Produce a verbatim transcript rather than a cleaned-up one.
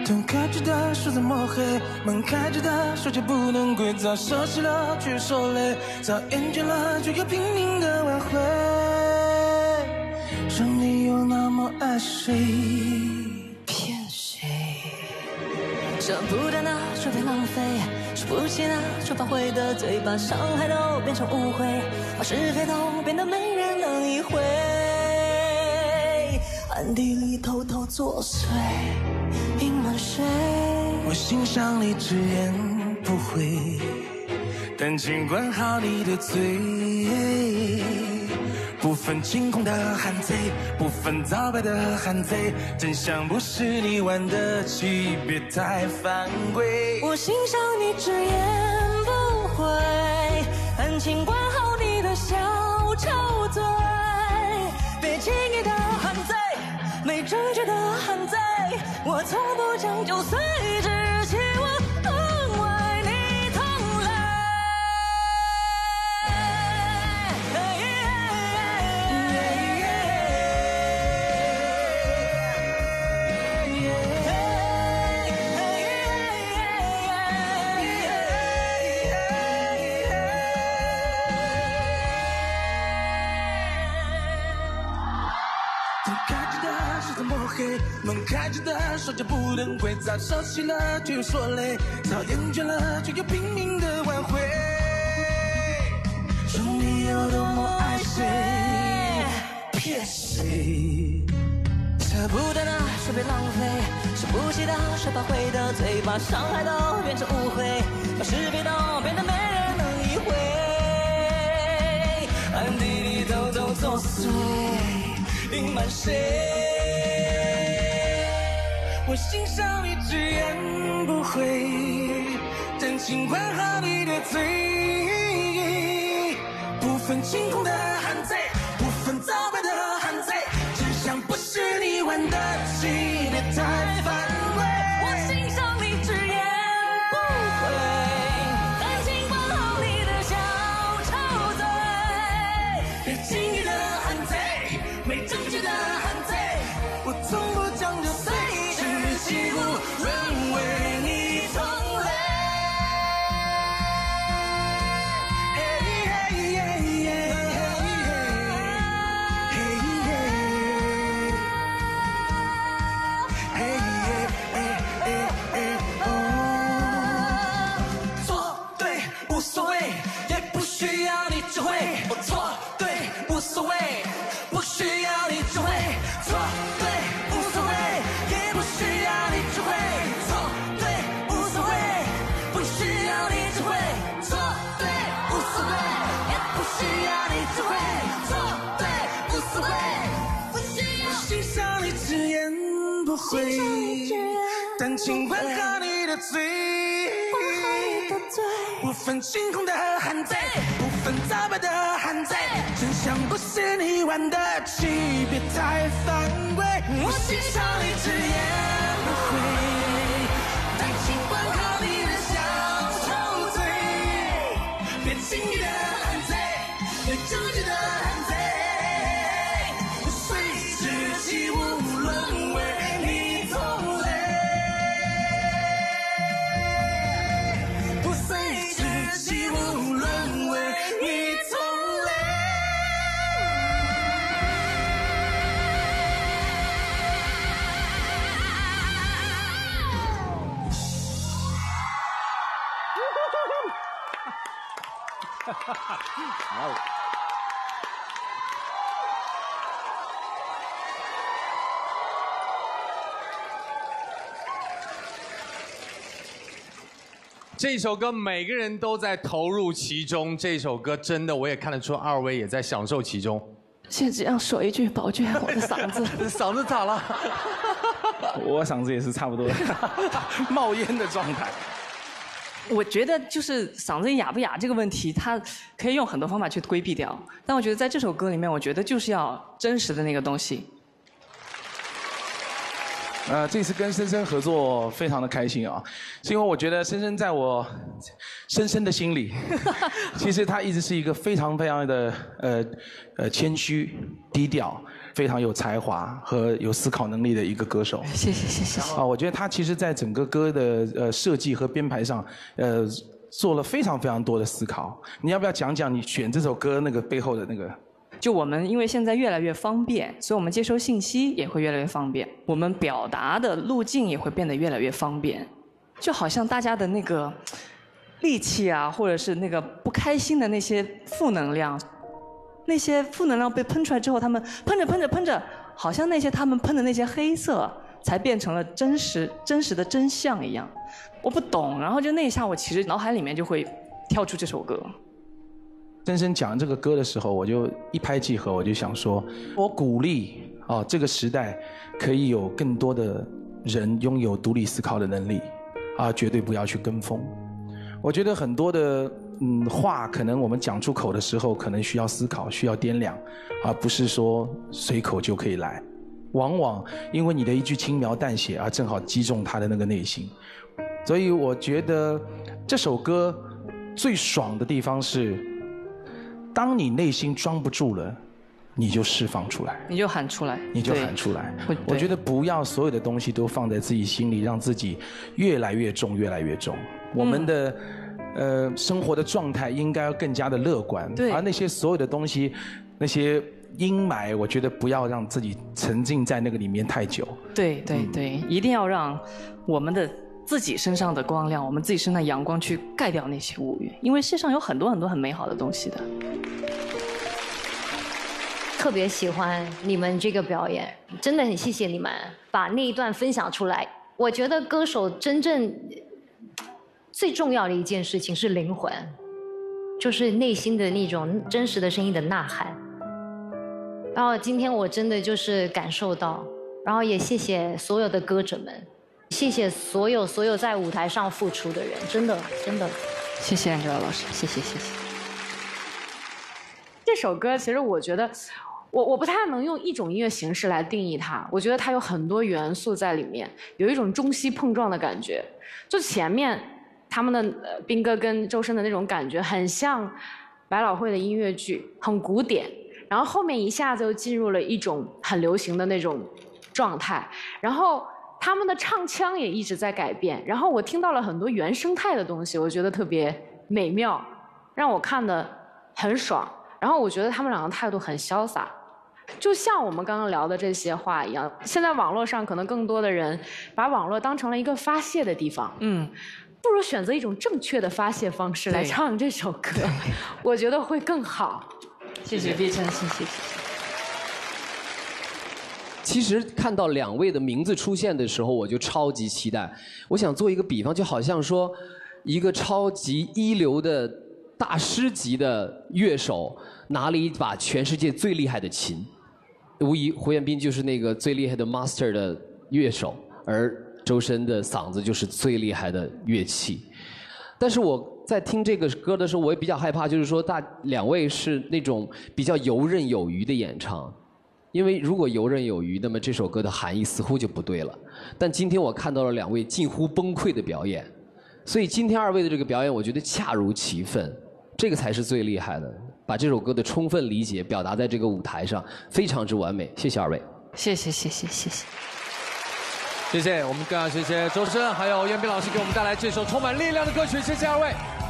灯开着的手在抹黑，门开着的手却不能归，早舍弃了却又受累，早厌倦了却又拼命的挽回。说你有那么爱谁？骗谁？舍不得的说别浪费，说不起的说怕会得罪，把伤害都变成误会，把是非都变得没人能理会，暗地里偷偷作祟，隐瞒谁？我欣赏你直言不讳，但请管好你的嘴。不分青红的汉贼，不分皂白的汉贼，真相不是你玩得起，别太犯规。我欣赏你直言不讳，但请管好你的小丑嘴。别轻易的汉贼，没证据的汉贼，我从不讲究随之起舞。门开着的手就不能回，早舍弃了却又说累，早厌倦了却又拼命的挽回。说你有多么爱谁，骗谁？舍不得的说别浪费，舍不起的说怕会得罪，把伤害都变成误会，把是非都变得没人能理会，暗地里偷偷作祟，隐瞒谁？我欣赏你直言不讳，但请管好你的嘴。不分青红的汉贼，不分皂白的汉贼，真相不是你玩得起，别太犯规。我欣赏你直言不讳，但请管好你的小丑嘴。别轻易的汉贼，没证据的汉贼，我从不讲究随起舞，沦为你同类。嘿嘿嘿嘿嘿嘿嘿，错对无所谓，也不需要你指挥。我错对无所谓，不需要你指挥。错对无所谓，也不需要你指挥。错对无所谓，不需要你指挥。错对无所谓，也不需要你指挥。错对无所谓，不需要。我欣赏你直言不讳，但请管好你的嘴。不分青红的汉贼，不分皂白的汉贼，真相不是你玩得起，别太犯规。我欣赏你直言不讳，但请管好你的小丑嘴。别轻易的汉贼，没证据的汉贼，随之起舞，沦为你同类。不随之起舞，沦为你同类。 这首歌每个人都在投入其中，这首歌真的我也看得出二位也在享受其中。 现在只想说一句，宝娟，我的嗓子， 嗓子咋了？ 我嗓子也是差不多冒烟的状态。 我觉得就是嗓子哑不哑这个问题，它可以用很多方法去规避掉。但我觉得在这首歌里面，我觉得就是要真实的那个东西。 呃，这次跟深深合作非常的开心啊，是因为我觉得深深在我深深的心里，其实他一直是一个非常非常的呃呃谦虚低调， 非常有才华和有思考能力的一个歌手。 谢谢谢谢。 啊，我觉得他其实在整个歌的呃设计和编排上，呃做了非常非常多的思考。你要不要讲讲你选这首歌那个背后的那个？ 就我们因为现在越来越方便，所以我们接收信息也会越来越方便，我们表达的路径也会变得越来越方便。就好像大家的那个戾气啊，或者是那个不开心的那些负能量，那些负能量被喷出来之后，他们喷着喷着喷着，好像那些他们喷的那些黑色，才变成了真实真实的真相一样。我不懂，然后就那一下，我其实脑海里面就会跳出这首歌。 深深讲这个歌的时候，我就一拍即合，我就想说，我鼓励啊，这个时代可以有更多的人拥有独立思考的能力，啊，绝对不要去跟风。我觉得很多的嗯话，可能我们讲出口的时候，可能需要思考，需要掂量，而不是说随口就可以来。往往因为你的一句轻描淡写啊，正好击中他的那个内心。所以我觉得这首歌最爽的地方是，当你内心装不住了，你就释放出来， 你就喊出来， 你就喊出来。我觉得不要所有的东西都放在自己心里，让自己越来越重，越来越重。我们的、嗯、呃生活的状态应该要更加的乐观，而那些所有的东西，那些阴霾，我觉得不要让自己沉浸在那个里面太久。 对对对，嗯、一定要让我们的自己身上的光亮，我们自己身上的阳光去盖掉那些乌云，因为世上有很多很多很美好的东西的。 特别喜欢你们这个表演，真的很谢谢你们把那一段分享出来。我觉得歌手真正最重要的一件事情是灵魂，就是内心的那种真实的声音的呐喊。然后今天我真的就是感受到，然后也谢谢所有的歌者们，谢谢所有所有在舞台上付出的人，真的真的， 谢谢 Angela 老师，谢谢谢谢。 这首歌其实我觉得，我我不太能用一种音乐形式来定义它，我觉得它有很多元素在里面，有一种中西碰撞的感觉。就前面他们的呃斌哥跟周深的那种感觉，很像百老汇的音乐剧，很古典。然后后面一下子又进入了一种很流行的那种状态，然后他们的唱腔也一直在改变。然后我听到了很多原生态的东西，我觉得特别美妙，让我看得很爽。然后我觉得他们两个态度很潇洒，就像我们刚刚聊的这些话一样。现在网络上可能更多的人把网络当成了一个发泄的地方，嗯，不如选择一种正确的发泄方式来唱这首歌，我觉得会更好。 谢谢碧晨，谢谢。 其实看到两位的名字出现的时候，我就超级期待。我想做一个比方，就好像说一个超级一流的大师级的乐手拿了一把全世界最厉害的琴，无疑胡彦斌就是那个最厉害的 master 的乐手，而周深的嗓子就是最厉害的乐器。但是我在听这个歌的时候，我也比较害怕，就是说大两位是那种比较游刃有余的演唱，因为如果游刃有余，那么这首歌的含义似乎就不对了。但今天我看到了两位近乎崩溃的表演，所以今天二位的这个表演，我觉得恰如其分。这个才是最厉害的，把这首歌的充分理解表达在这个舞台上，非常之完美。谢谢二位， 谢谢谢谢谢谢， 谢谢我们更要谢谢周深还有彦斌老师给我们带来这首充满力量的歌曲，谢谢二位。